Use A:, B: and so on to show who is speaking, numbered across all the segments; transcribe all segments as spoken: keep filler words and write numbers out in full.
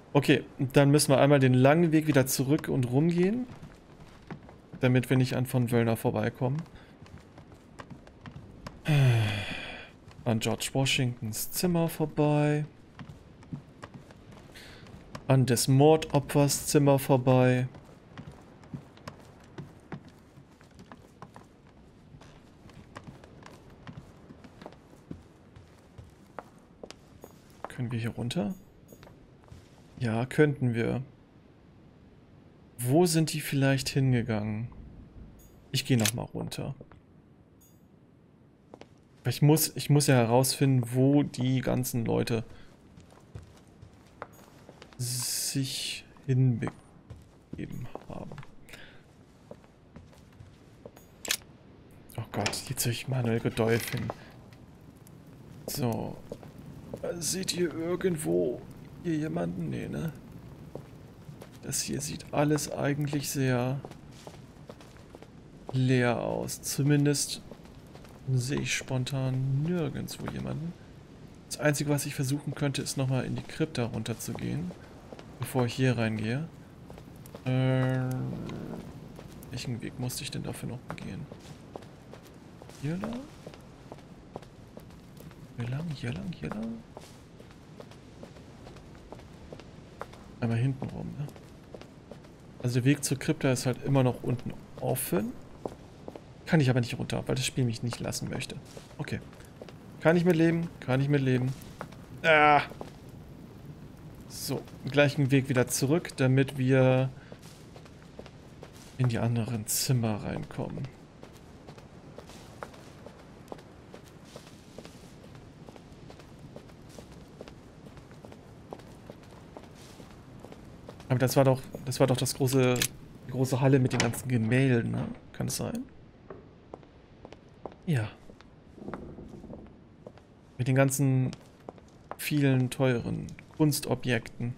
A: Okay, dann müssen wir einmal den langen Weg wieder zurück und rumgehen. Damit wir nicht an von Wöllner vorbeikommen. An George Washingtons Zimmer vorbei. An des Mordopfers Zimmer vorbei. Können wir hier runter? Ja, könnten wir. Wo sind die vielleicht hingegangen? Ich gehe nochmal runter. Ich muss, ich muss ja herausfinden, wo die ganzen Leute sich hinbegeben haben. Oh Gott, jetzt höre ich Manuel Godolph hin. So. Seht ihr irgendwo hier jemanden? Nee, ne? Das hier sieht alles eigentlich sehr leer aus. Zumindest sehe ich spontan nirgendwo jemanden. Das Einzige, was ich versuchen könnte, ist nochmal in die Krypta runter zu gehen, bevor ich hier reingehe. Äh, welchen Weg musste ich denn dafür noch gehen? Hier lang? Hier lang, hier lang, hier lang? Einmal hinten rum, ne? Also der Weg zur Krypta ist halt immer noch unten offen. Kann ich aber nicht runter, weil das Spiel mich nicht lassen möchte. Okay. Kann ich mitleben, kann ich mitleben. Ah! So, gleichen Weg wieder zurück, damit wir in die anderen Zimmer reinkommen. Aber das war doch, das war doch das große, die große Halle mit den ganzen Gemälden, ne? Kann es sein? Ja. Mit den ganzen vielen teuren Kunstobjekten.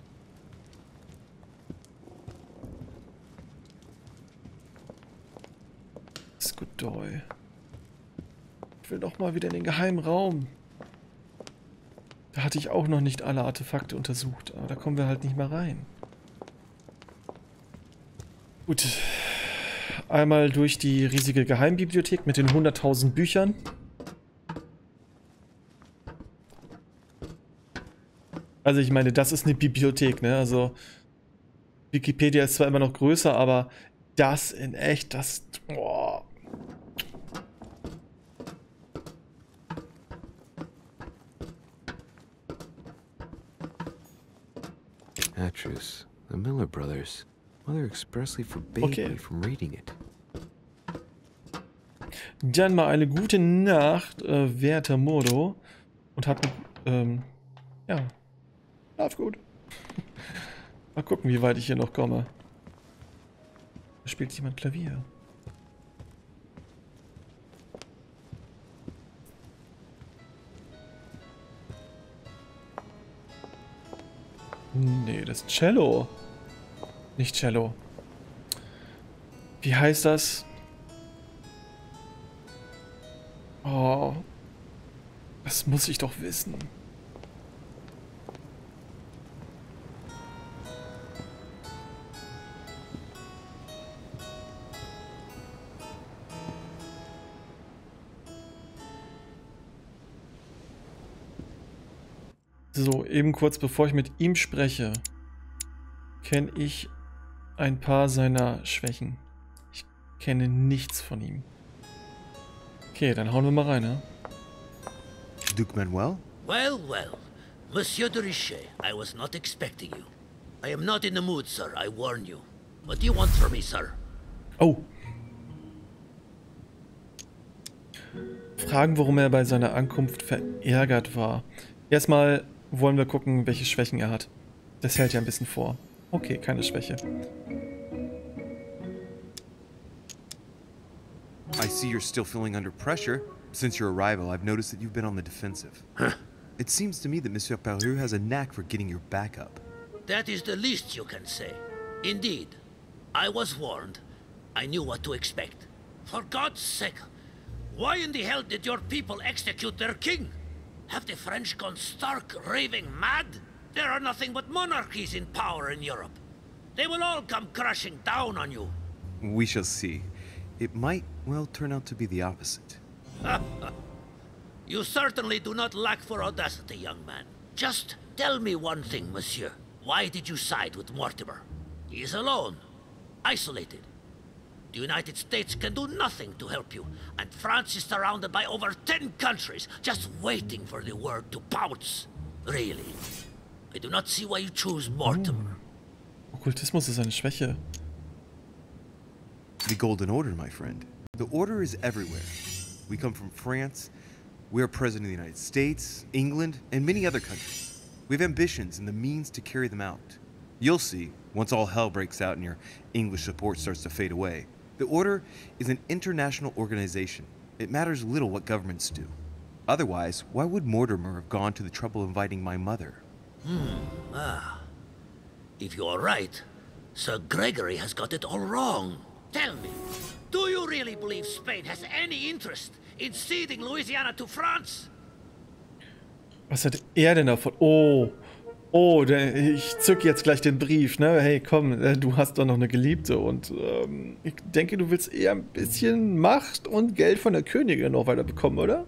A: Skudoy. Ich will doch mal wieder in den geheimen Raum. Da hatte ich auch noch nicht alle Artefakte untersucht, aber da kommen wir halt nicht mehr rein. Gut. Einmal durch die riesige Geheimbibliothek mit den hunderttausend Büchern. Also ich meine, das ist eine Bibliothek, ne? Also Wikipedia ist zwar immer noch größer, aber das in echt, das... Boah.
B: Atrus, the Miller brothers. Mother expressly forbade
A: Okay.
B: me from reading it.
A: Dann mal eine gute Nacht, äh, werter Modo. Und hab, ähm, ja, schlaf gut. Mal gucken, wie weit ich hier noch komme. Da spielt jemand Klavier. Nee, das ist Cello. Nicht Cello. Wie heißt das? Oh. Das muss ich doch wissen. So, eben kurz bevor ich mit ihm spreche, kenne ich ein paar seiner Schwächen. Ich kenne nichts von ihm. Okay, dann hauen wir mal rein, ne?
C: Duke Manuel?
D: Well, well. Monsieur de Richet, I was not expecting you. I am not in the mood, sir, I warn you. What do you want from me, sir?
A: Oh. Fragen, warum er bei seiner Ankunft verärgert war. Erstmal wollen wir gucken, welche Schwächen er hat. Das hält ja ein bisschen vor. Okay, keine Schwäche.
C: I see you're still feeling under pressure. Since your arrival, I've noticed that you've been on the defensive. It seems to me that Monsieur Peru has a knack for getting your back up.
D: That is the least you can say. Indeed. I was warned. I knew what to expect. For God's sake, why in the hell did your people execute their king? Have the French gone stark raving mad? There are nothing but monarchies in power in Europe. They will all come crashing down on you.
C: We shall see. It might, well, turn out to be the opposite.
D: You certainly do not lack for audacity, young man. Just tell me one thing, monsieur. Why did you side with Mortimer? He is alone, isolated. The United States can do nothing to help you, and France is surrounded by over ten countries, just waiting for the word to pounce. Really. I do not see why you choose Mortimer.
A: Okkultismus ist eine Schwäche.
C: The Golden Order, my friend. The Order is everywhere. We come from France. We are President of the United States, England, and many other countries. We have ambitions and the means to carry them out. You'll see, once all hell breaks out and your English support starts to fade away. The Order is an international organization. It matters little what governments do. Otherwise, why would Mortimer have gone to the trouble of inviting my mother?
D: Hmm, ah. If you are right, Sir Gregory has got it all wrong. Tell me, do you really believe Spain has any interest in ceding Louisiana to France?
A: Was hat er denn davon? Oh, oh, der, ich zücke jetzt gleich den Brief, ne? Hey, komm, du hast doch noch eine Geliebte und ähm, ich denke, du willst eher ein bisschen Macht und Geld von der Königin noch weiter bekommen, oder?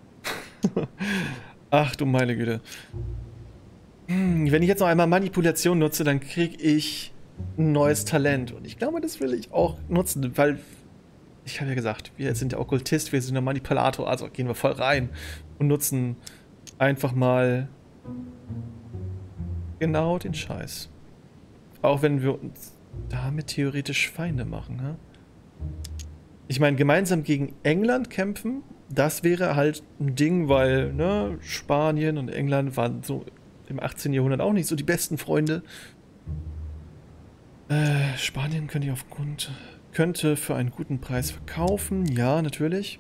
A: Ach du meine Güte. Hm, wenn ich jetzt noch einmal Manipulation nutze, dann kriege ich ein neues Talent. Und ich glaube, das will ich auch nutzen, weil, ich habe ja gesagt, wir sind der Okkultist, wir sind der Manipulator, also gehen wir voll rein und nutzen einfach mal genau den Scheiß. Auch wenn wir uns damit theoretisch Feinde machen, ne? Ich meine, gemeinsam gegen England kämpfen, das wäre halt ein Ding, weil, ne, Spanien und England waren so im achtzehnten Jahrhundert auch nicht so die besten Freunde. Äh, Spanien könnte ich aufgrund, könnte für einen guten Preis verkaufen, ja, natürlich.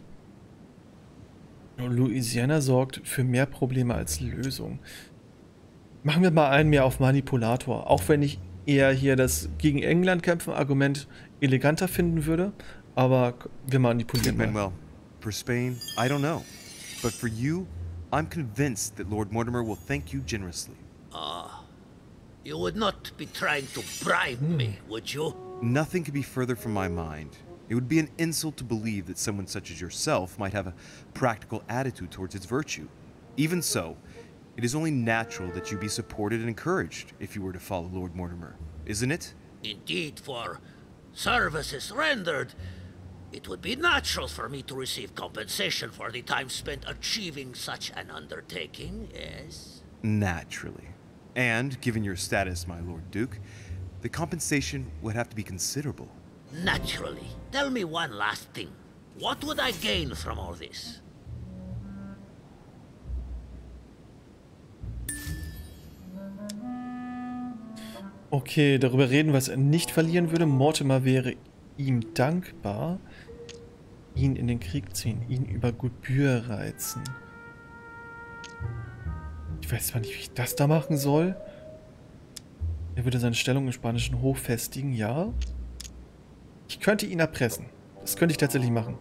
A: Louisiana sorgt für mehr Probleme als Lösung. Machen wir mal einen mehr auf Manipulator, auch wenn ich eher hier das gegen England kämpfen Argument eleganter finden würde, aber wir manipulieren mal.
C: Manuel, for Spain, I don't know. But for you, I'm convinced that Lord Mortimer will thank you generously.
D: Ah, you would not be trying to bribe me, would you?
C: Nothing could be further from my mind. It would be an insult to believe that someone such as yourself might have a practical attitude towards its virtue. Even so, it is only natural that you be supported and encouraged if you were to follow Lord Mortimer, isn't it?
D: Indeed, for services rendered, it would be natural for me to receive compensation for the time spent achieving such an undertaking, yes?
C: Naturally. And, given your status, my Lord Duke, the compensation would have to be considerable.
D: Naturally. Tell me one last thing. What would I gain from all this?
A: Okay, darüber reden, was er nicht verlieren würde. Mortimer wäre ihm dankbar. Ihn in den Krieg ziehen, ihn über Gebühr reizen. Ich weiß zwar nicht, wie ich das da machen soll. Er würde seine Stellung im spanischen Hof festigen, ja. Ich könnte ihn erpressen. Das könnte ich tatsächlich machen.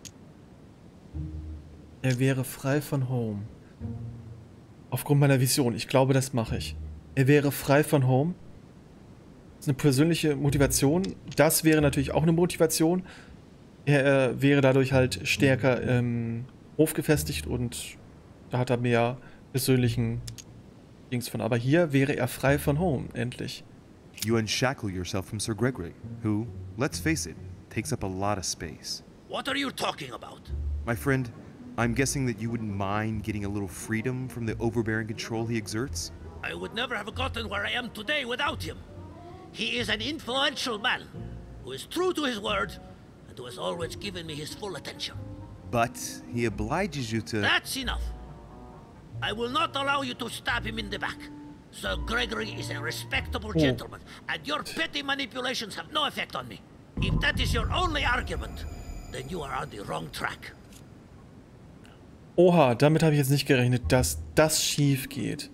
A: Er wäre frei von Home. Aufgrund meiner Vision. Ich glaube, das mache ich. Er wäre frei von Home. Das ist eine persönliche Motivation. Das wäre natürlich auch eine Motivation. Er äh, wäre dadurch halt stärker im Hof gefestigt und da hat er mehr persönlichen Dings von. Aber hier wäre er frei von Home, endlich.
C: You unshackle yourself from Sir Gregory, who, let's face it, takes up a lot of space.
D: What are you talking about?
C: My friend, I'm guessing that you wouldn't mind getting a little freedom from the overbearing control he exerts?
D: I would never have gotten where I am today without him. He is an influential man who is true to his word and who has always given me his full attention.
C: But he obliges you to...
D: That's enough. I will not allow you to stab him in the back. Sir Gregory is a respectable
A: Oh.
D: gentleman, and your petty manipulations have no effect on me. If that is your only argument, then you are on the wrong track.
A: Oha, damit habe ich jetzt nicht gerechnet, dass das schief geht.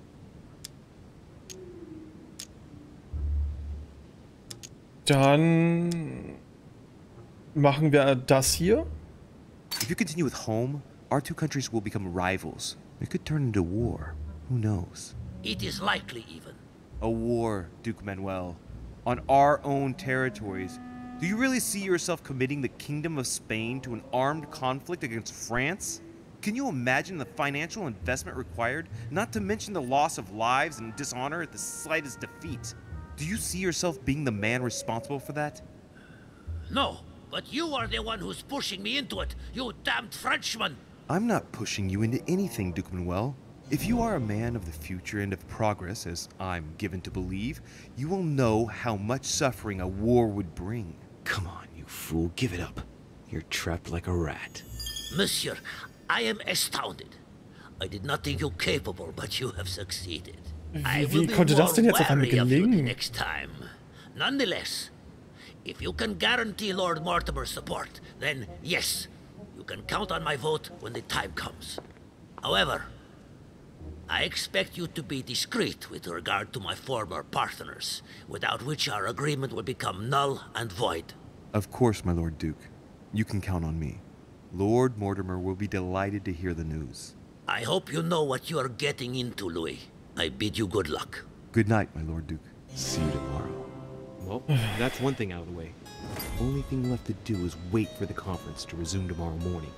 A: Dann machen wir das hier.
C: If you continue with home, our two countries will become rivals. It could turn into war. Who knows?
D: It is likely even.
C: A war, Duke Manuel. On our own territories. Do you really see yourself committing the Kingdom of Spain to an armed conflict against France? Can you imagine the financial investment required, not to mention the loss of lives and dishonor at the slightest defeat? Do you see yourself being the man responsible for that?
D: No, but you are the one who's pushing me into it, you damned Frenchman!
C: I'm not pushing you into anything, Duke Manuel. If you are a man of the future and of progress, as I'm given to believe, you will know how much suffering a war would bring.
B: Come on, you fool, give it up. You're trapped like a rat.
D: Monsieur, I am astounded. I did not think you capable, but you have succeeded. I
A: Wie,
D: will
A: wie
D: be
A: konnte das denn
D: more
A: jetzt auf einmal
D: wary of you the
A: gelingen?
D: next time. Nonetheless, if you can guarantee Lord Mortimer's support, then yes, you can count on my vote when the time comes. However, I expect you to be discreet with regard to my former partners, without which our agreement will become null and void.
C: Of course, my Lord Duke. You can count on me. Lord Mortimer will be delighted to hear the news.
D: I hope you know what you are getting into, Louis. I bid you good luck.
C: Good night, my Lord Duke.
B: See you tomorrow.
E: Well, that's one thing out of the way. Only thing left to do is wait for the conference to resume tomorrow morning.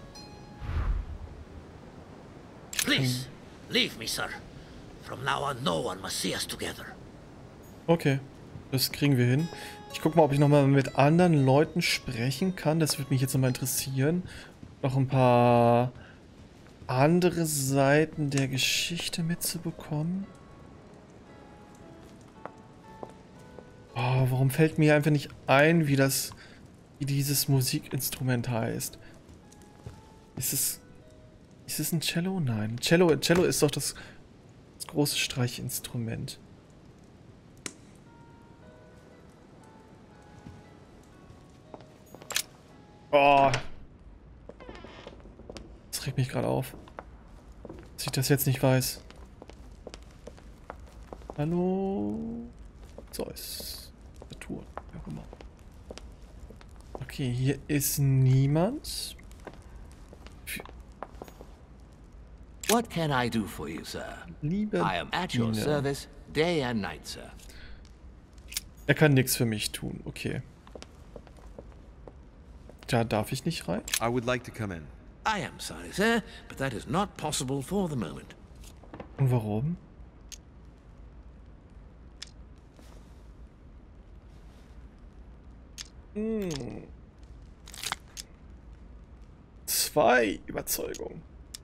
D: Please, leave me, sir. From now on, no one must see us together.
A: Okay, das kriegen wir hin. Ich gucke mal, ob ich nochmal mit anderen Leuten sprechen kann. Das würde mich jetzt nochmal interessieren. Noch ein paar andere Seiten der Geschichte mitzubekommen. Oh, warum fällt mir einfach nicht ein, wie das, wie dieses Musikinstrument heißt? Ist es, ist es ein Cello? Nein, Cello, Cello ist doch das, das große Streichinstrument. Oh. Das regt mich gerade auf, dass ich das jetzt nicht weiß. Hallo? Zeus. Saturn. Ja, guck mal. Okay, hier ist niemand.
F: What can I do for you, sir?
A: Liebe
F: I am at your
A: Diener.
F: service, day and night, sir.
A: Er kann nichts für mich tun. Okay. Da darf ich nicht rein.
C: I would like to come in.
F: I am sorry, sir, but that is not possible for the moment.
A: Und warum? Hm. Zwei Überzeugungen.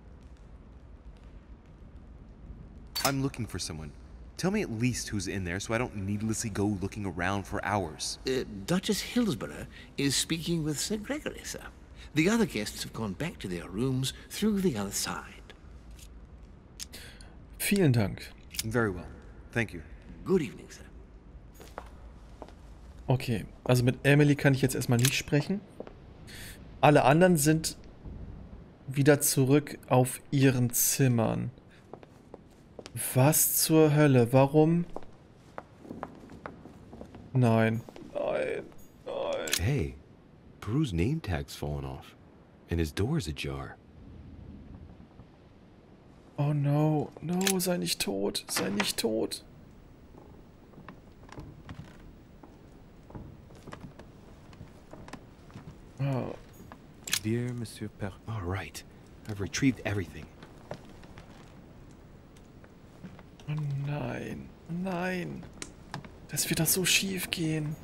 C: I'm looking for someone. Tell me at least who's in there so I don't needlessly go looking around for hours.
F: Uh, Duchess Hillsborough is speaking with Sir Gregory, sir. The other guests have gone back to their rooms through the other side.
A: Vielen Dank.
C: Very well. Thank you.
F: Good evening, sir.
A: Okay, also mit Emily kann ich jetzt erstmal nicht sprechen. Alle anderen sind wieder zurück auf ihren Zimmern. Was zur Hölle? Warum? Nein. Nein. Nein.
B: Hey, Peru's name tag's fallen off, and his door's ajar.
A: Oh no. No, sei nicht tot. Sei nicht tot. Oh.
B: Dear Monsieur Per... All right, I've retrieved everything.
A: Oh nein. Nein. Das wird doch so schief gehen.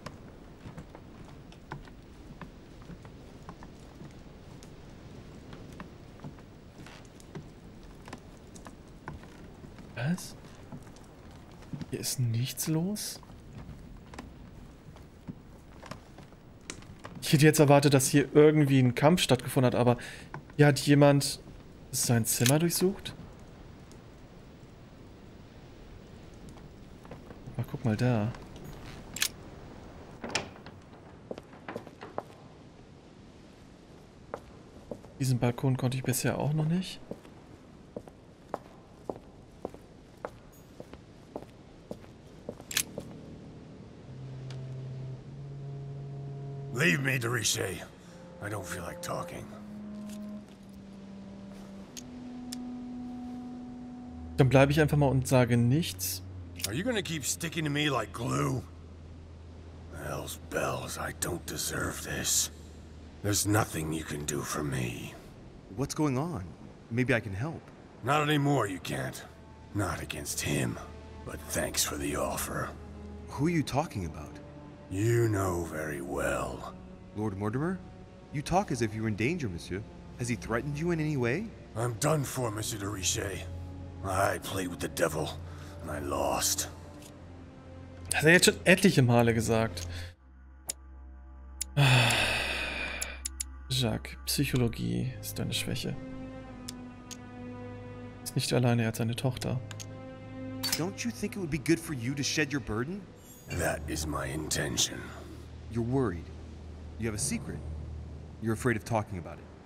A: Was? Hier ist nichts los? Ich hätte jetzt erwartet, dass hier irgendwie ein Kampf stattgefunden hat, aber hier hat jemand sein Zimmer durchsucht? Ach, guck mal da. Diesen Balkon konnte ich bisher auch noch nicht.
G: Leave me, Deriche. I don't feel like talking.
A: Dann bleibe ich einfach mal und sage nichts.
G: Are you gonna keep sticking to me like glue? Hell's bells, I don't deserve this. There's nothing you can do for me.
C: What's going on? Maybe I can help.
G: Not anymore, you can't. Not against him. But thanks for the offer.
C: Who are you talking about?
G: You know very well.
C: Lord Mortimer? You talk as if you were in danger, monsieur. Has he threatened you in any way?
G: I'm done for, Monsieur de Richet. I played with the devil, and I lost.
A: Das hat er jetzt schon etliche Male gesagt. Jacques, Psychologie ist deine Schwäche. Ist nicht alleine, er hat seine Tochter.
C: Don't you think it would be good for you to shed your burden?
G: That is my intention.
C: You're worried. You have a secret. You're afraid of talking about it.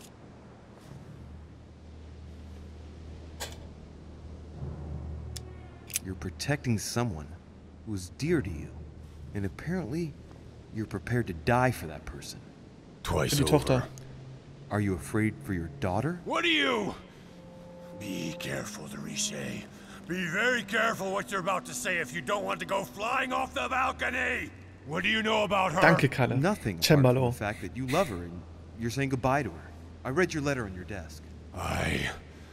C: You're protecting someone who is dear to you. And apparently, you're prepared to die for that person.
G: Twice
A: Für die
G: over.
A: Tochter.
C: Are you afraid for your daughter?
G: What are you? Be careful, de Richet. Be very careful what you're about to say if you don't want to go flying off the balcony. What do you know about her?
A: Danke, Kalle.
C: Nothing apart from
A: Cembalo.
C: the fact that you love her and you're saying goodbye to her. I read your letter on your desk.
G: I...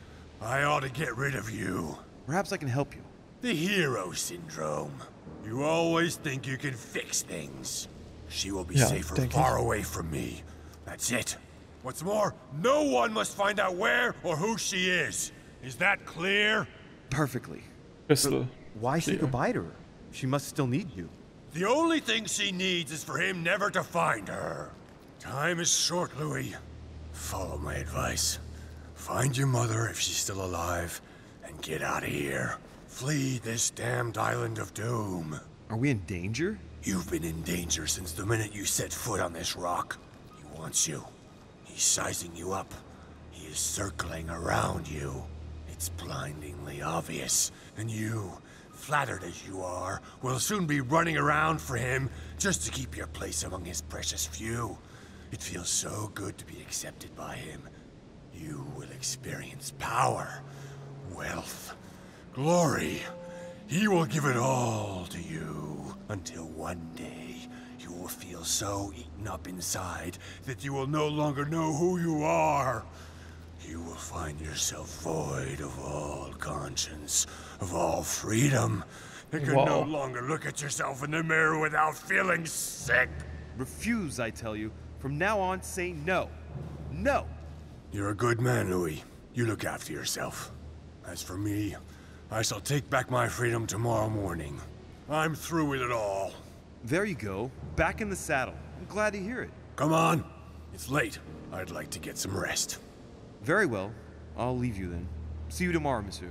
G: I ought to get rid of you.
C: Perhaps I can help you.
G: The hero syndrome. You always think you can fix things. She will be
A: Ja,
G: safer
A: denke
G: far
A: ich.
G: away from me. That's it. What's more, no one must find out where or who she is. Is that clear?
C: Perfectly.
A: Crystal.
C: Why say
A: Clear.
C: goodbye to her? She must still need you.
G: The only thing she needs is for him never to find her. Time is short, Louis. Follow my advice. Find your mother if she's still alive, and get out of here. Flee this damned island of doom.
C: Are we in danger?
G: You've been in danger since the minute you set foot on this rock. He wants you. He's sizing you up. He is circling around you. It's blindingly obvious, and you, flattered as you are, will soon be running around for him just to keep your place among his precious few. It feels so good to be accepted by him. You will experience power, wealth, glory. He will give it all to you, until one day you will feel so eaten up inside that you will no longer know who you are. You will find yourself void of all conscience, of all freedom, and can no
A: Wow.
G: longer look at yourself in the mirror without feeling sick.
C: Refuse, I tell you. From now on, say no. No!
G: You're a good man, Louis. You look after yourself. As for me, I shall take back my freedom tomorrow morning. I'm through with it all.
C: There you go. Back in the saddle. I'm glad to hear it.
G: Come on. It's late. I'd like to get some rest.
C: Very well. I'll leave you then. See you tomorrow, monsieur.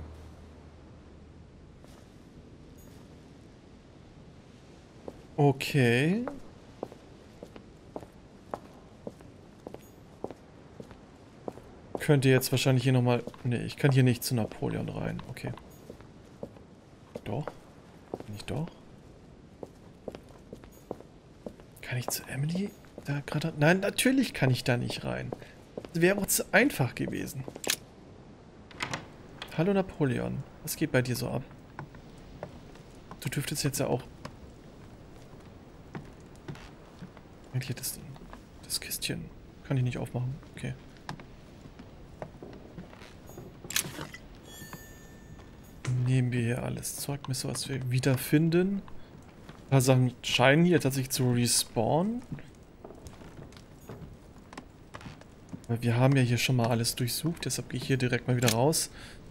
A: Okay. Könnte jetzt wahrscheinlich hier nochmal... Ne, ich kann hier nicht zu Napoleon rein. Okay. Doch? Nicht doch? Kann ich zu Emily da gerade... Nein, natürlich kann ich da nicht rein. Das wäre auch zu einfach gewesen. Hallo Napoleon. Was geht bei dir so ab? Du dürftest jetzt ja auch... Eigentlich das, das Kistchen. Kann ich nicht aufmachen. Okay. Nehmen wir hier alles Zeugnisse, was wir wiederfinden. Ein paar Sachen scheinen hier tatsächlich zu respawnen. Weil wir haben ja hier schon mal alles durchsucht, deshalb gehe ich hier direkt mal wieder raus.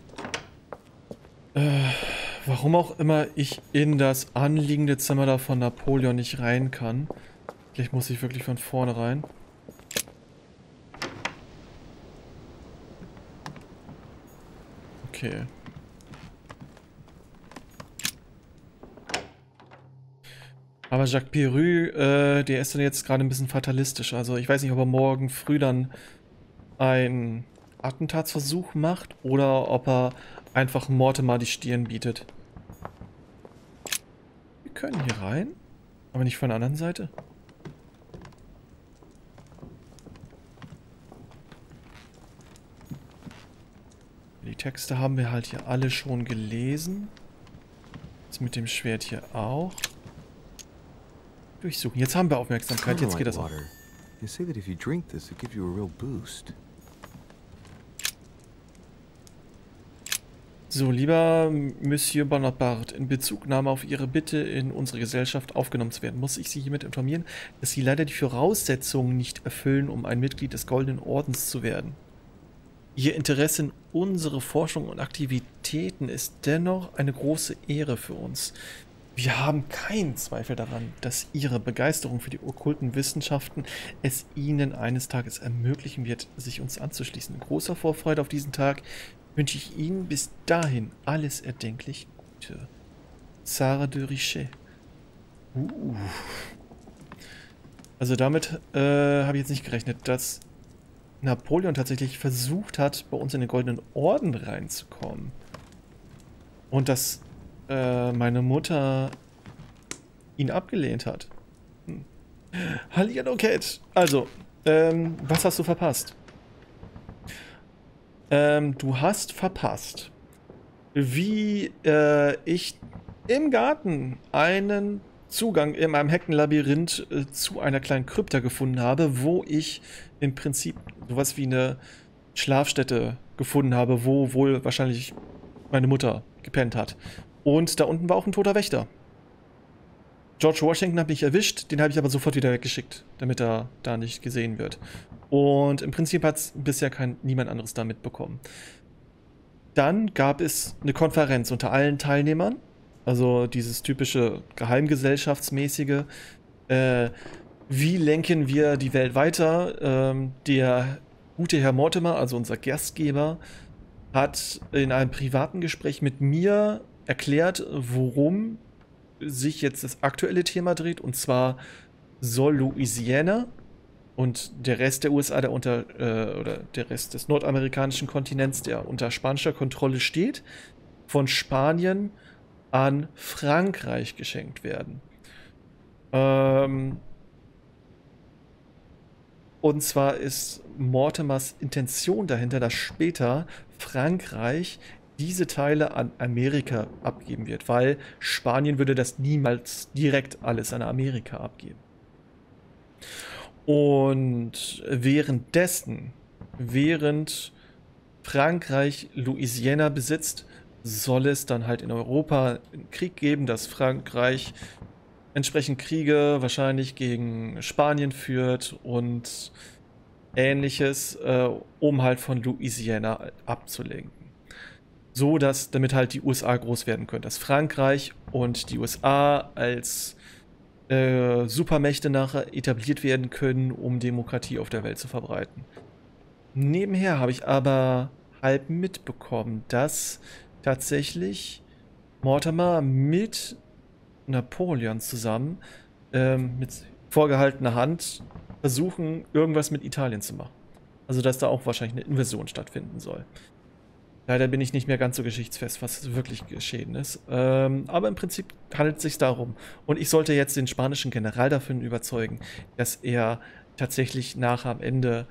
A: Äh, warum auch immer ich in das anliegende Zimmer da von Napoleon nicht rein kann. Vielleicht muss ich wirklich von vorne rein. Okay. Aber Jacques Pirou, äh, der ist dann jetzt gerade ein bisschen fatalistisch. Also ich weiß nicht, ob er morgen früh dann einen Attentatsversuch macht oder ob er einfach Mortimer die Stirn bietet. Wir können hier rein, aber nicht von der anderen Seite. Texte haben wir halt hier alle schon gelesen. Das mit dem Schwert hier auch. Durchsuchen. Jetzt haben wir Aufmerksamkeit, jetzt geht das auch.
B: You say that if you drink this, it gives you a real boost.
A: So, lieber Monsieur Bonaparte, in Bezugnahme auf Ihre Bitte, in unsere Gesellschaft aufgenommen zu werden, muss ich Sie hiermit informieren, dass Sie leider die Voraussetzungen nicht erfüllen, um ein Mitglied des Goldenen Ordens zu werden. Ihr Interesse in unsere Forschung und Aktivitäten ist dennoch eine große Ehre für uns. Wir haben keinen Zweifel daran, dass Ihre Begeisterung für die okkulten Wissenschaften es Ihnen eines Tages ermöglichen wird, sich uns anzuschließen. In großer Vorfreude auf diesen Tag wünsche ich Ihnen bis dahin alles erdenklich Gute. Sarah de Richet. Uh. Also damit äh, habe ich jetzt nicht gerechnet, dass Napoleon tatsächlich versucht hat, bei uns in den Goldenen Orden reinzukommen. Und dass äh, meine Mutter ihn abgelehnt hat. Hm. Hallihallo, Kate. Also, ähm, was hast du verpasst? Ähm, du hast verpasst, wie äh, ich im Garten einen Zugang in meinem Heckenlabyrinth äh, zu einer kleinen Krypta gefunden habe, wo ich im Prinzip sowas wie eine Schlafstätte gefunden habe, wo wohl wahrscheinlich meine Mutter gepennt hat. Und da unten war auch ein toter Wächter. George Washington hat mich erwischt, den habe ich aber sofort wieder weggeschickt, damit er da nicht gesehen wird. Und im Prinzip hat es bisher kein, niemand anderes da mitbekommen. Dann gab es eine Konferenz unter allen Teilnehmern, also dieses typische Geheimgesellschaftsmäßige. Äh, wie lenken wir die Welt weiter? Ähm, der gute Herr Mortimer, also unser Gastgeber, hat in einem privaten Gespräch mit mir erklärt, worum sich jetzt das aktuelle Thema dreht, und zwar soll Louisiana und der Rest der U S A, der unter äh, oder der Rest des nordamerikanischen Kontinents, der unter spanischer Kontrolle steht, von Spanien an Frankreich geschenkt werden. Ähm, und zwar ist Mortimers Intention dahinter, dass später Frankreich diese Teile an Amerika abgeben wird, weil Spanien würde das niemals direkt alles an Amerika abgeben. Und währenddessen, während Frankreich Louisiana besitzt, soll es dann halt in Europa einen Krieg geben, dass Frankreich entsprechend Kriege wahrscheinlich gegen Spanien führt und Ähnliches, äh, um halt von Louisiana abzulenken. So, dass damit halt die U S A groß werden können. Dass Frankreich und die U S A als äh, Supermächte nachher etabliert werden können, um Demokratie auf der Welt zu verbreiten. Nebenher habe ich aber halb mitbekommen, dass tatsächlich Mortimer mit Napoleon zusammen ähm, mit vorgehaltener Hand versuchen, irgendwas mit Italien zu machen. Also, dass da auch wahrscheinlich eine Invasion stattfinden soll. Leider bin ich nicht mehr ganz so geschichtsfest, was wirklich geschehen ist. Ähm, aber im Prinzip handelt es sich darum. Und ich sollte jetzt den spanischen General davon überzeugen, dass er tatsächlich nach am Ende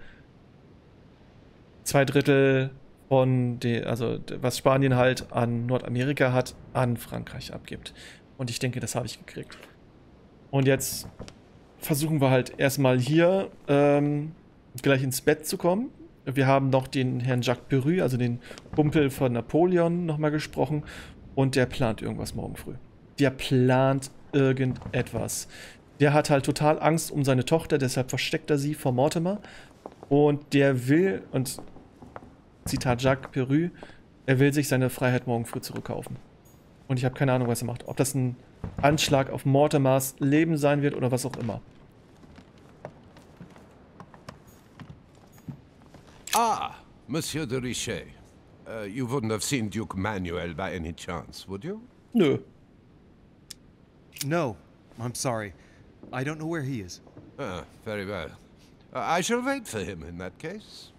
A: zwei Drittel von den, also was Spanien halt an Nordamerika hat, an Frankreich abgibt. Und ich denke, das habe ich gekriegt. Und jetzt versuchen wir halt erstmal hier ähm, gleich ins Bett zu kommen. Wir haben noch den Herrn Jacques Perru, also den Kumpel von Napoleon, nochmal gesprochen. Und der plant irgendwas morgen früh. Der plant irgendetwas. Der hat halt total Angst um seine Tochter, deshalb versteckt er sie vor Mortimer. Und der will, und Zitat Jacques Perru, er will sich seine Freiheit morgen früh zurückkaufen. Und ich habe keine Ahnung, was er macht. Ob das ein Anschlag auf Mortimers Leben sein wird oder was auch immer.
H: Ah, Monsieur de Richet. Uh, you wouldn't have seen Duke Manuel by any chance, would you?
A: Nö.
C: No, I'm sorry. I don't know where he is.
H: Ah, very well. Uh, I shall wait for him in that case.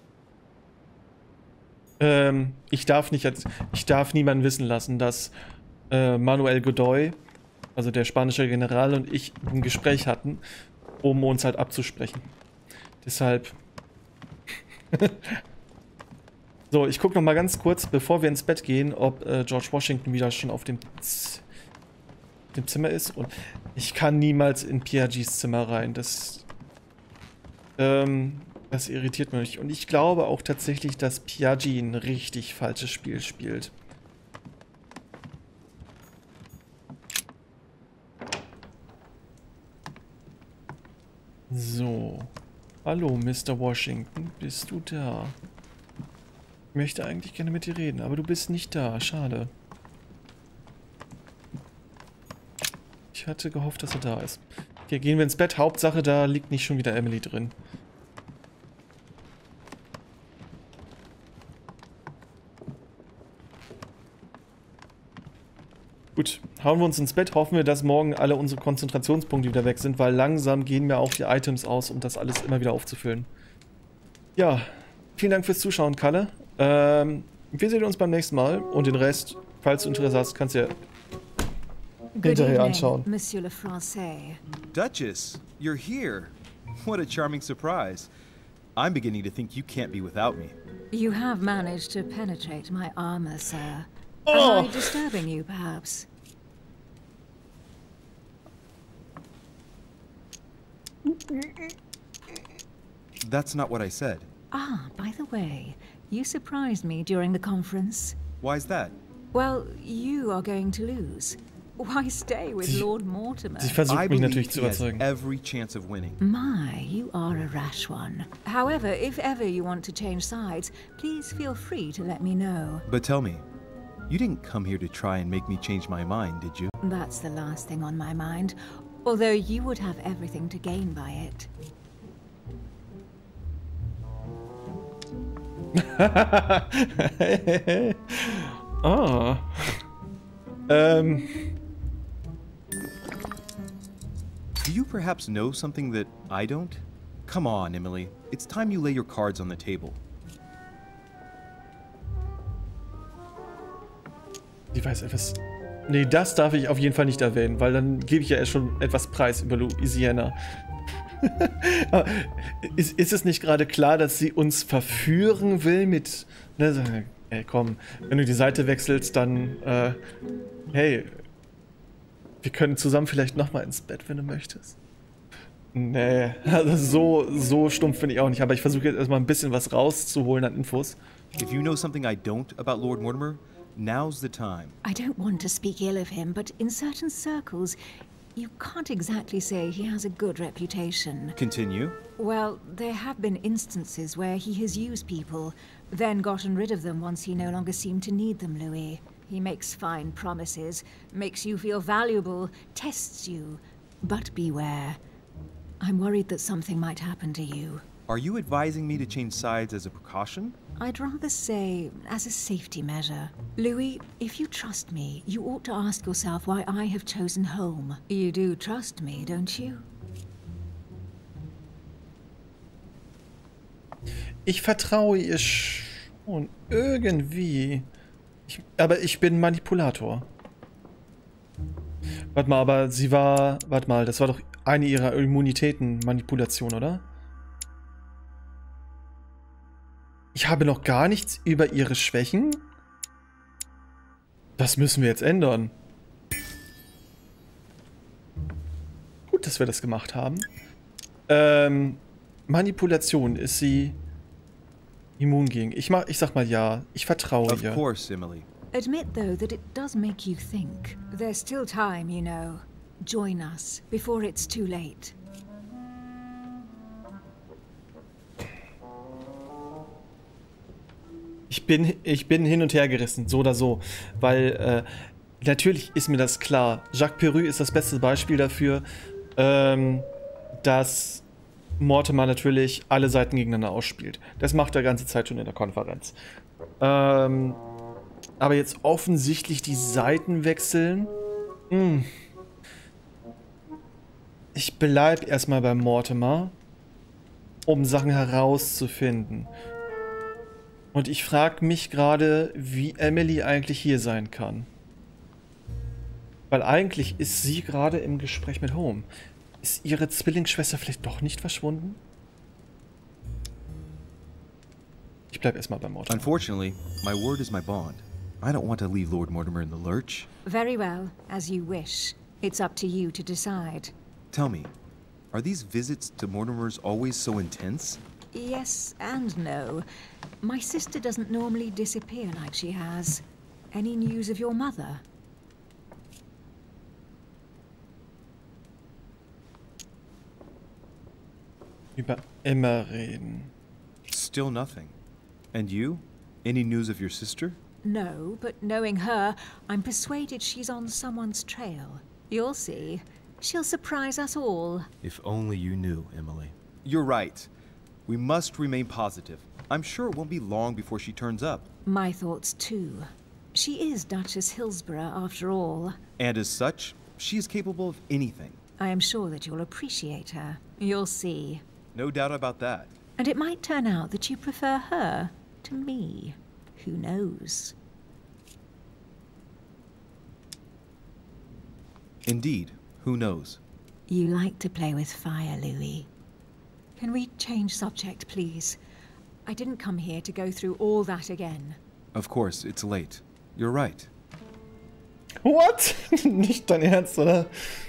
A: Ähm, ich darf nicht, ich darf niemanden wissen lassen, dass äh, Manuel Godoy, also der spanische General, und ich ein Gespräch hatten, um uns halt abzusprechen. Deshalb So, ich gucke noch mal ganz kurz, bevor wir ins Bett gehen, ob äh, George Washington wieder schon auf dem, Z dem Zimmer ist. Und ich kann niemals in Piagis Zimmer rein. Das, ähm, das irritiert mich. Und ich glaube auch tatsächlich, dass Piaggi ein richtig falsches Spiel spielt. So. Hallo, Mister Washington. Bist du da? Ich möchte eigentlich gerne mit dir reden, aber du bist nicht da. Schade. Ich hatte gehofft, dass er da ist. Okay, gehen wir ins Bett. Hauptsache, da liegt nicht schon wieder Emily drin. Gut, hauen wir uns ins Bett. Hoffen wir, dass morgen alle unsere Konzentrationspunkte wieder weg sind, weil langsam gehen mir auch die Items aus, um das alles immer wieder aufzufüllen. Ja, vielen Dank fürs Zuschauen, Kalle. Ähm, wir sehen uns beim nächsten Mal und den Rest, falls du Interesse hast, kannst du ja hinterher anschauen.
I: Monsieur le Français.
C: Duchess, you're here. What a charming surprise. I'm beginning to think you can't be without me.
I: You have managed to penetrate my armor, sir.
A: Oh.
I: Am I disturbing you, perhaps?
C: That's not what I said.
I: Ah, by the way, you surprised me during the conference.
C: Why's that?
I: Well, you are going to lose. Why stay with
A: Sie-
I: Lord Mortimer?
A: Sie versucht
C: I
A: mich
C: believe
A: natürlich zu
C: he has
A: überzeugen.
C: every chance of winning.
I: My, you are a rash one. However, if ever you want to change sides, please feel free to let me know.
C: But tell me, you didn't come here to try and make me change my mind, did you?
I: That's the last thing on my mind. Although you would have everything to gain by it.
A: Ah. Ähm.
C: Do you perhaps know something that I don't? Come on, Emily. It's time you lay your cards on the table.
A: Die weiß etwas. Nee, das darf ich auf jeden Fall nicht erwähnen, weil dann gebe ich ja schon etwas Preis über Louisiana. Aber ist, ist es nicht gerade klar, dass sie uns verführen will mit... Ne, so, ey, komm, wenn du die Seite wechselst, dann... Äh, hey, wir können zusammen vielleicht nochmal ins Bett, wenn du möchtest. Nee, also so, so stumpf finde ich auch nicht. Aber ich versuche jetzt erstmal ein bisschen was rauszuholen an Infos.
C: If you know something I don't about Lord Mortimer, now's the time.
I: I don't want to speak ill of him, but in certain circles, you can't exactly say he has a good reputation.
C: Continue.
I: Well, there have been instances where he has used people, then gotten rid of them once he no longer seemed to need them, Louis. He makes fine promises, makes you feel valuable, tests you. But beware. I'm worried that something might happen to you.
C: Are you advising me to change sides as a precaution?
I: I'd rather say as a safety measure. Louis, if you trust me, you ought to ask yourself why I have chosen home. You do trust me, don't you?
A: Ich vertraue ihr schon irgendwie. Ich, aber ich bin Manipulator. Warte mal, aber sie war... Warte mal, das war doch eine ihrer Immunitäten, Manipulation, oder? Ich habe noch gar nichts über ihre Schwächen. Das müssen wir jetzt ändern. Gut, dass wir das gemacht haben. Ähm, Manipulation, ist sie immun gegen? Ich, mach, ich sag mal ja. Ich vertraue
C: Of
A: ihr.
C: course, Emily.
I: Admit, though, that it does make you think. There's still time, you know. Join us before it's too late.
A: Ich bin, ich bin hin und her gerissen, so oder so. Weil, äh, natürlich ist mir das klar. Jacques Peru ist das beste Beispiel dafür, ähm, dass Mortimer natürlich alle Seiten gegeneinander ausspielt. Das macht er ganze Zeit schon in der Konferenz. Ähm, aber jetzt offensichtlich die Seiten wechseln. Hm. Ich bleib erstmal bei Mortimer, um Sachen herauszufinden. Und ich frage mich gerade, wie Emily eigentlich hier sein kann. Weil eigentlich ist sie gerade im Gespräch mit Home. Ist ihre Zwillingsschwester vielleicht doch nicht verschwunden? Ich Ich bleib erstmal beim Mortimer.
C: Unfortunately, my word is my bond. I don't want to leave Lord Mortimer in the lurch.
I: Very well, as you wish. It's up to you to decide.
C: Tell me, are these visits to Mortimer's always so intense?
I: Yes and no. My sister doesn't normally disappear like she has. Any news of your mother?
A: Über Emma reden.
C: Still nothing. And you? Any news of your sister?
I: No, but knowing her, I'm persuaded she's on someone's trail. You'll see. She'll surprise us all.
C: If only you knew, Emily. You're right. We must remain positive. I'm sure it won't be long before she turns up.
I: My thoughts too. She is Duchess Hillsborough, after all.
C: And as such, she is capable of anything.
I: I am sure that you'll appreciate her. You'll see.
C: No doubt about that.
I: And it might turn out that you prefer her to me. Who knows?
C: Indeed. Who knows?
I: You like to play with fire, Louis. Can we change subject, please? I didn't come here to go through all that again.
C: Of course, it's late. You're right.
A: What? Nicht dein Ernst, oder?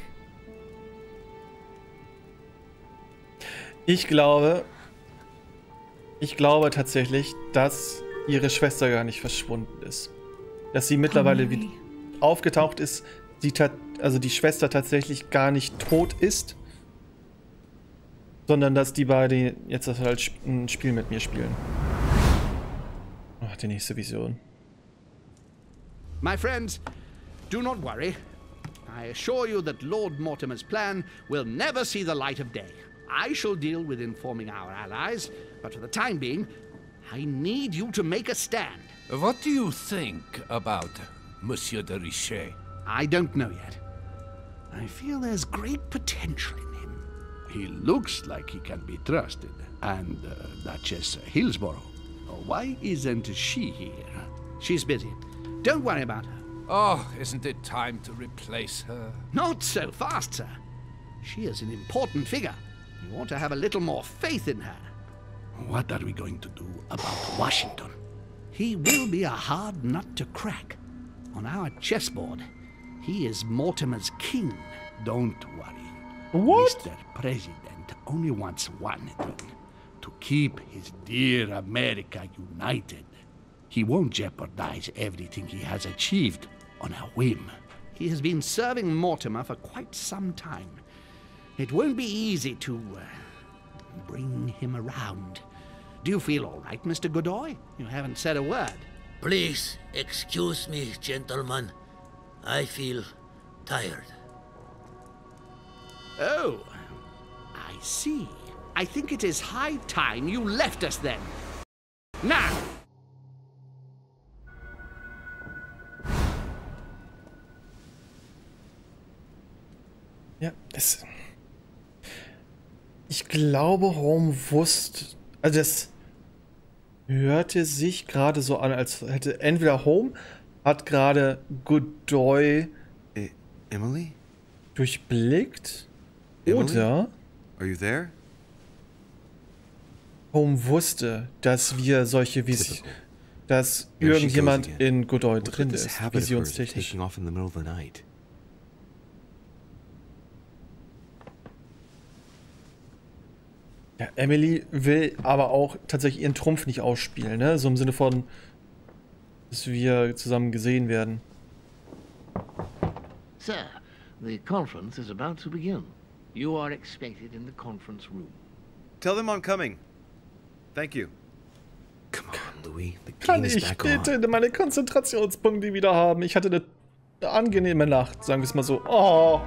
A: Ich glaube... Ich glaube tatsächlich, dass ihre Schwester gar nicht verschwunden ist. Dass sie mittlerweile wieder aufgetaucht ist, die also die Schwester tatsächlich gar nicht tot ist, sondern dass die beiden jetzt halt ein Spiel mit mir spielen. Ach, die nächste Vision.
J: My friends, do not worry. I assure you that Lord Mortimer's plan will never see the light of day. I shall deal with informing our allies, but for the time being, I need you to make a stand.
H: What do you think about Monsieur de Richet?
J: I don't know yet. I feel there's great potential in him. He looks like he can be trusted. And uh, Duchess Hillsborough. Why isn't she here? She's busy. Don't worry about her.
H: Oh, isn't it time to replace her?
J: Not so fast, sir. She is an important figure. You ought to have a little more faith in her. What are we going to do about Washington? He will be a hard nut to crack. On our chessboard, he is Mortimer's king. Don't worry.
A: What?
J: Mister President only wants one thing. To keep his dear America united. He won't jeopardize everything he has achieved on a whim. He has been serving Mortimer for quite some time. It won't be easy to uh, bring him around. Do you feel all right, Mister Godoy? You haven't said a word.
D: Please excuse me, gentlemen. I feel tired.
J: Oh, I see. I think it is high time you left us then. Now!
A: Ja, es... Ich glaube, Home wusste... Also das hörte sich gerade so an, als hätte entweder Home hat gerade Godoy
C: E Emily?
A: durchblickt,
C: Emily?
A: oder
C: Are you there?
A: Home wusste, dass wir solche Visionen, dass
B: There she
A: irgendjemand
B: goes again.
A: in Godoy
B: What's
A: drin
B: with this
A: ist,
B: habit of hers of
A: visionstechnisch.
B: taking off in the middle of the night?
A: Ja, Emily will aber auch tatsächlich ihren Trumpf nicht ausspielen, ne? So im Sinne von, dass wir zusammen gesehen werden.
F: Sir, the conference is about to begin. You are expected in the conference room.
C: Tell them I'm coming. Thank you.
B: Come on, Louis. The
A: Kann
B: game is
A: ich
B: back on.
A: bitte meine Konzentrationspunkte wieder haben? Ich hatte eine, eine angenehme Nacht, sagen wir es mal so. Oh.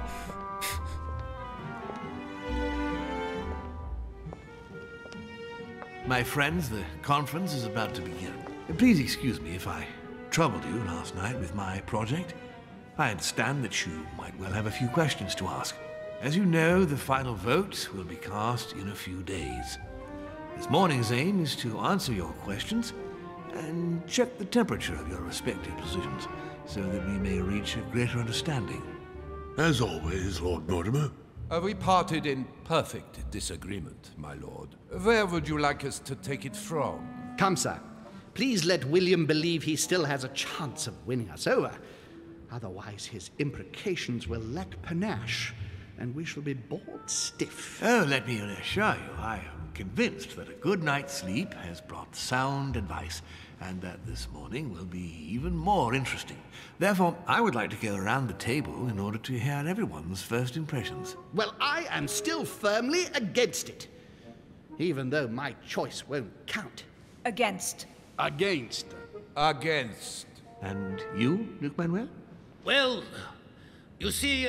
F: My friends, the conference is about to begin. Please excuse me if I troubled you last night with my project. I understand that you might well have a few questions to ask. As you know, the final vote will be cast in a few days. This morning's aim is to answer your questions and check the temperature of your respective positions so that we may reach a greater understanding.
G: As always, Lord Mortimer.
H: Uh, we parted in perfect disagreement, my lord. Where would you like us to take it from?
J: Come, sir. Please let William believe he still has a chance of winning us over. Otherwise, his imprecations will lack panache, and we shall be bored stiff.
F: Oh, let me assure you, I am convinced that a good night's sleep has brought sound advice, and that this morning will be even more interesting. Therefore, I would like to go around the table in order to hear everyone's first impressions.
J: Well, I am still firmly against it, even though my choice won't count.
I: Against.
J: Against.
H: Against.
F: And you, Duke Manuel?
D: Well, you see, uh,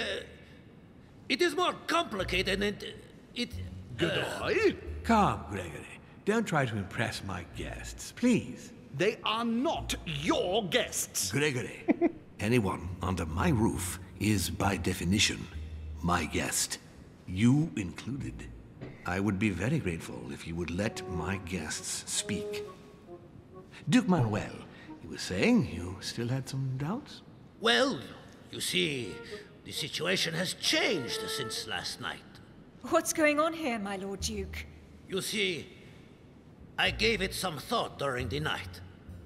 D: it is more complicated and it... it uh,
F: Calm, Gregory. Don't try to impress my guests, please.
J: They are not your guests.
F: Gregory, anyone under my roof is by definition my guest. You included. I would be very grateful if you would let my guests speak. Duke Manuel, you were saying you still had some doubts?
D: Well, you see, the situation has changed since last night.
I: What's going on here, my Lord Duke?
D: You see, I gave it some thought during the night.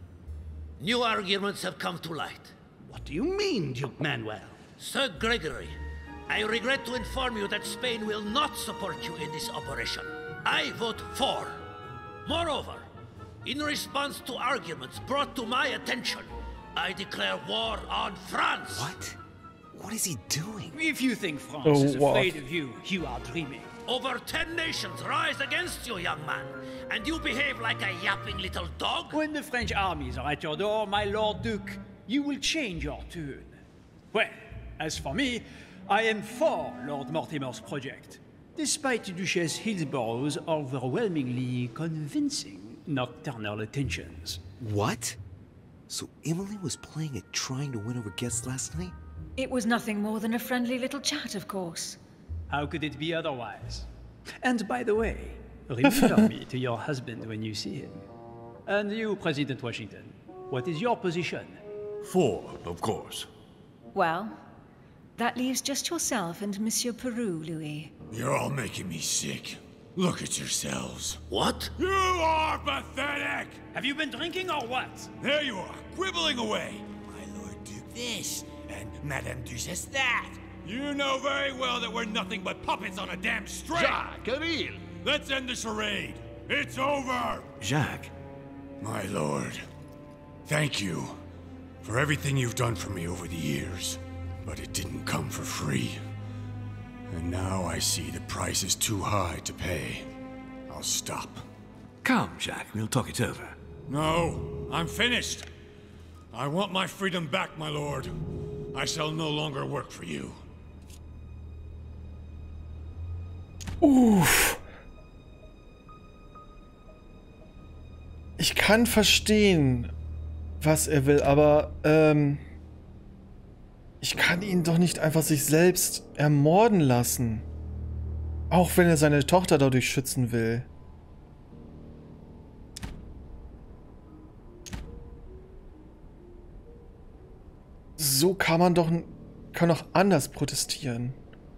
D: New arguments have come to light.
J: What do you mean, Duke Manuel?
D: Sir Gregory, I regret to inform you that Spain will not support you in this operation. I vote for. Moreover, in response to arguments brought to my attention, I declare war on France.
B: What? What is he doing?
K: If you think France
A: Oh,
K: is
A: what?
K: afraid of you, you are dreaming.
D: Over ten nations rise against you, young man, and you behave like a yapping little dog?
K: When the French armies are at your door, my Lord Duke, you will change your tune. Well, as for me, I am for Lord Mortimer's project, despite Duchess Hillsborough's overwhelmingly convincing nocturnal attentions.
B: What? So Emily was playing at trying to win over guests last night?
I: It was nothing more than a friendly little chat, of course.
K: How could it be otherwise? And by the way, remember me to your husband when you see him. And you, President Washington, what is your position?
G: For, of course.
I: Well, that leaves just yourself and Monsieur Peru, Louis.
G: You're all making me sick. Look at yourselves.
D: What?
G: You are pathetic!
K: Have you been drinking or what?
G: There you are, quibbling away. My Lord Duke this, and Madame Duchess that. You know very well that we're nothing but puppets on a damn string.
J: Jacques, Camille.
G: Let's end the charade. It's over.
F: Jacques,
G: My lord, thank you for everything you've done for me over the years. But it didn't come for free. And now I see the price is too high to pay. I'll stop.
F: come, Jacques, we'll talk it over.
G: No, I'm finished. I want my freedom back, my lord. I shall no longer work for you.
A: Uff. Ich kann verstehen, was er will, aber ähm, ich kann ihn doch nicht einfach sich selbst ermorden lassen. Auch wenn er seine Tochter dadurch schützen will. So kann man doch, kann doch anders protestieren.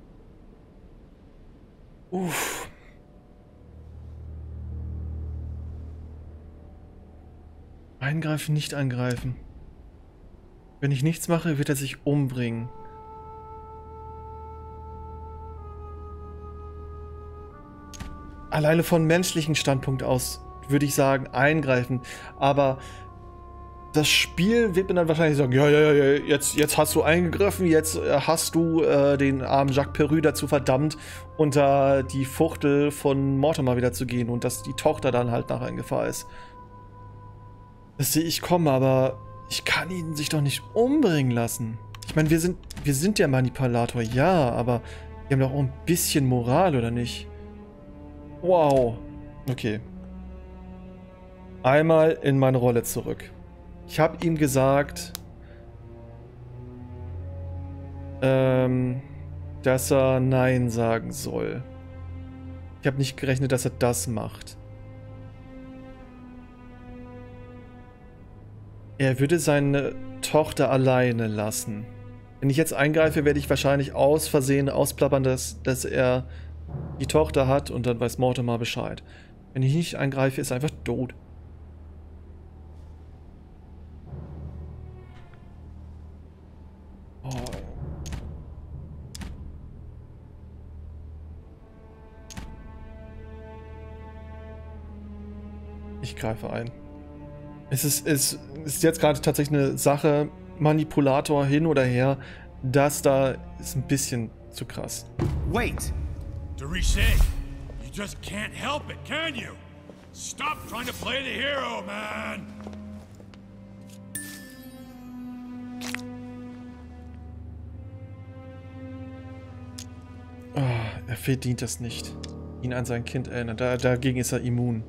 A: Uff. Eingreifen, nicht angreifen. Wenn ich nichts mache, wird er sich umbringen. Alleine von menschlichen Standpunkt aus würde ich sagen, eingreifen. Aber das Spiel wird mir dann wahrscheinlich sagen, ja, ja, ja, jetzt, jetzt hast du eingegriffen, jetzt hast du äh, den armen Jacques Peru dazu verdammt, unter die Fuchtel von Mortimer wieder zu gehen und dass die Tochter dann halt nachher in Gefahr ist. Das sehe ich kommen, aber ich kann ihn sich doch nicht umbringen lassen. Ich meine, wir sind, wir sind der Manipulator, ja, aber wir haben doch auch ein bisschen Moral, oder nicht? Wow. Okay. Einmal in meine Rolle zurück. Ich habe ihm gesagt, ähm, dass er Nein sagen soll. Ich habe nicht gerechnet, dass er das macht. Er würde seine Tochter alleine lassen. Wenn ich jetzt eingreife, werde ich wahrscheinlich aus Versehen ausplappern, dass, dass er die Tochter hat und dann weiß Mortimer Bescheid. Wenn ich nicht eingreife, ist er einfach tot. Ich greife ein. Es ist, es ist jetzt gerade tatsächlich eine Sache, Manipulator hin oder her. Das da ist ein bisschen zu krass.
G: Wait! De Richet, you just can't help it, can you? Stop trying to play the hero, man!
A: Oh, er verdient das nicht. Ihn an sein Kind erinnern. Da, dagegen ist er immun.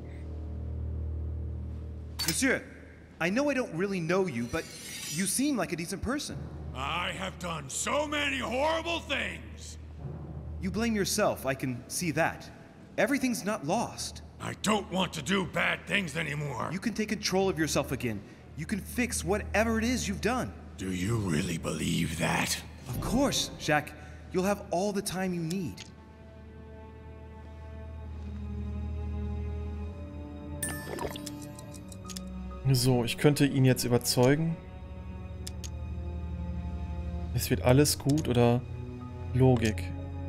C: Monsieur, I know I don't really know you, but you seem like a decent person.
G: I have done so many horrible things!
C: You blame yourself, I can see that. Everything's not lost.
G: I don't want to do bad things anymore.
C: You can take control of yourself again. You can fix whatever it is you've done.
G: Do you really believe that?
C: Of course, Jacques. You'll have all the time you need.
A: So, ich könnte ihn jetzt überzeugen. Es wird alles gut oder Logik.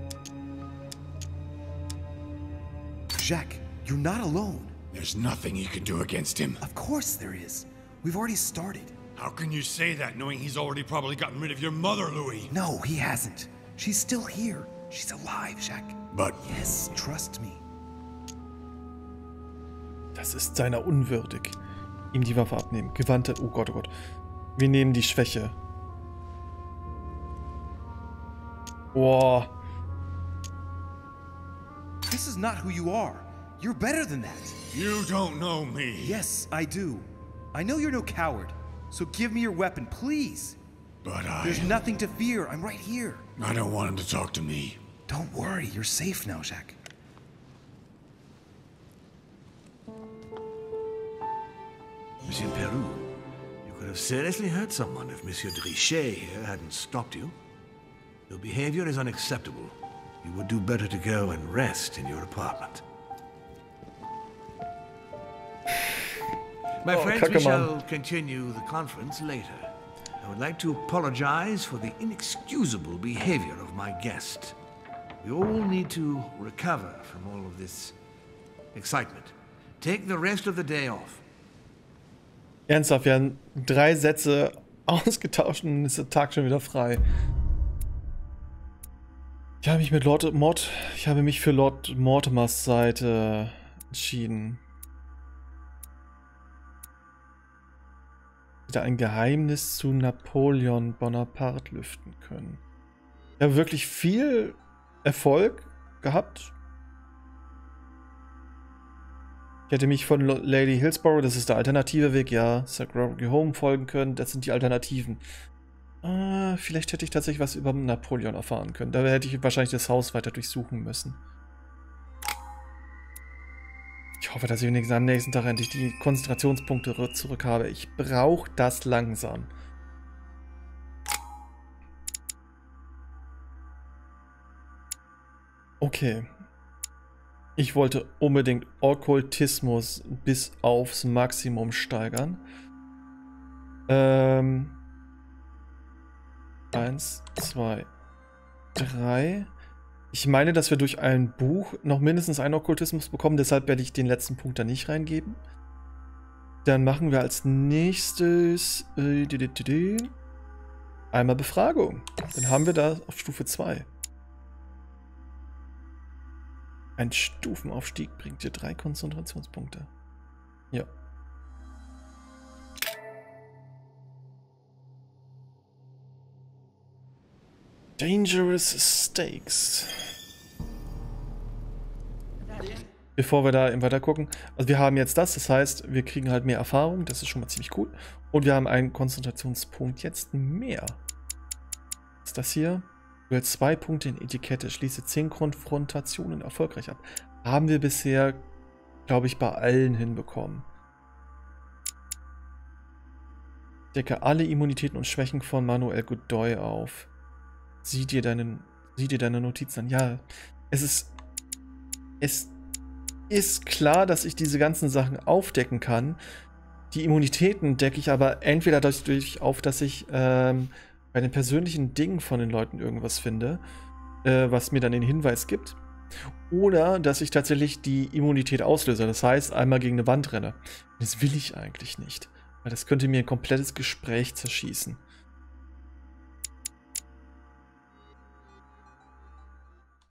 C: Jacques, you're not alone.
G: There's nothing you can do against him.
C: Of course there is. We've already started.
G: How can you say that knowing he's already probably gotten rid of your mother, Louis?
C: No, he hasn't. She's still here. She's alive, Jacques.
G: But...
C: Yes, trust me.
A: Das ist seiner unwürdig. Ihm die Waffe abnehmen. Gewandte... Oh Gott, oh Gott. Wir nehmen die Schwäche. Boah.
C: This is not who you are. You're better than that.
G: You don't know me.
C: Yes, I do. I know you're no coward. So give me your weapon, please.
G: But I...
C: There's nothing to fear. I'm right here.
G: I don't want him to talk to me.
C: Don't worry. You're safe now, Jacques.
F: Monsieur Peru, you could have seriously hurt someone if Monsieur de Richet here hadn't stopped you. Your behavior is unacceptable. You would do better to go and rest in your apartment. My
A: Oh,
F: friends, we
A: Kacke,
F: shall
A: Mann.
F: continue the conference later. I would like to apologize for the inexcusable behavior of my guest. We all need to recover from all of this excitement. Take the rest of the day off.
A: Ernsthaft, wir haben drei Sätze ausgetauscht und ist der Tag schon wieder frei. Ich habe mich mit Lord Mort, ich habe mich für Lord Mortimers Seite entschieden. Wieder ein Geheimnis zu Napoleon Bonaparte lüften können. Ich habe wirklich viel Erfolg gehabt. Ich hätte mich von Lady Hillsborough, das ist der alternative Weg, ja, Sir Gregory Home folgen können. Das sind die Alternativen. Ah, vielleicht hätte ich tatsächlich was über Napoleon erfahren können. Da hätte ich wahrscheinlich das Haus weiter durchsuchen müssen. Ich hoffe, dass ich wenigstens am nächsten Tag endlich die Konzentrationspunkte zurück habe. Ich brauche das langsam. Okay. Ich wollte unbedingt Okkultismus bis aufs Maximum steigern. Ähm. Eins, zwei, drei. Ich meine, dass wir durch ein Buch noch mindestens einen Okkultismus bekommen, deshalb werde ich den letzten Punkt da nicht reingeben. Dann machen wir als nächstes äh, di, di, di, di, einmal Befragung. Dann haben wir da auf Stufe zwei. Ein Stufenaufstieg bringt dir drei Konzentrationspunkte. Ja. Dangerous Stakes. Bevor wir da eben weiter gucken. Also wir haben jetzt das, das heißt, wir kriegen halt mehr Erfahrung. Das ist schon mal ziemlich cool. Und wir haben einen Konzentrationspunkt jetzt mehr. Was ist das hier? Du hältst zwei Punkte in Etikette. Schließe zehn Konfrontationen erfolgreich ab. Haben wir bisher, glaube ich, bei allen hinbekommen. Decke alle Immunitäten und Schwächen von Manuel Godoy auf. Sieh dir deine, sieh dir deine Notizen an. Ja, es ist, es ist klar, dass ich diese ganzen Sachen aufdecken kann. Die Immunitäten decke ich aber entweder dadurch auf, dass ich ähm, bei den persönlichen Dingen von den Leuten irgendwas finde, äh, was mir dann den Hinweis gibt. Oder dass ich tatsächlich die Immunität auslöse. Das heißt, einmal gegen eine Wand renne. Das will ich eigentlich nicht. Weil das könnte mir ein komplettes Gespräch zerschießen.